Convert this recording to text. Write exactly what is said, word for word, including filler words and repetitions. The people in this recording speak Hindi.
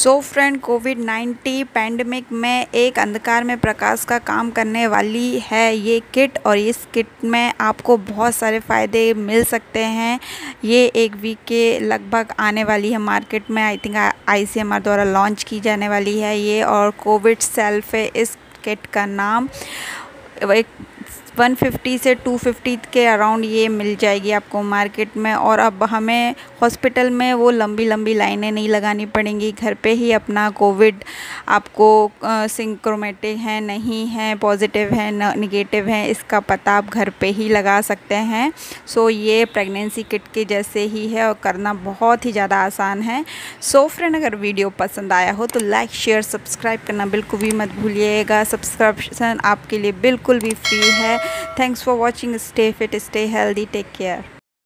सो फ्रेंड, कोविड नाइन्टीन पैंडमिक में एक अंधकार में प्रकाश का काम करने वाली है ये किट। और इस किट में आपको बहुत सारे फ़ायदे मिल सकते हैं। ये एक वीक के लगभग आने वाली है मार्केट में। I think I C M R द्वारा लॉन्च की जाने वाली है ये। और कोविड सेल्फ है इस किट का नाम। एक वन फिफ्टी से टू फिफ्टी के अराउंड ये मिल जाएगी आपको मार्केट में। और अब हमें हॉस्पिटल में वो लंबी लंबी लाइनें नहीं लगानी पड़ेंगी। घर पे ही अपना कोविड आपको सिंक्रोमेटिक है नहीं है, पॉजिटिव है नेगेटिव है, इसका पता आप घर पे ही लगा सकते हैं। सो ये प्रेगनेंसी किट के जैसे ही है और करना बहुत ही ज़्यादा आसान है। सो फ्रेंड, अगर वीडियो पसंद आया हो तो लाइक शेयर सब्सक्राइब करना बिल्कुल भी मत भूलिएगा। सब्सक्रिप्शन आपके लिए बिल्कुल भी फ्री है। Thanks for watching. Stay fit, stay healthy, take care.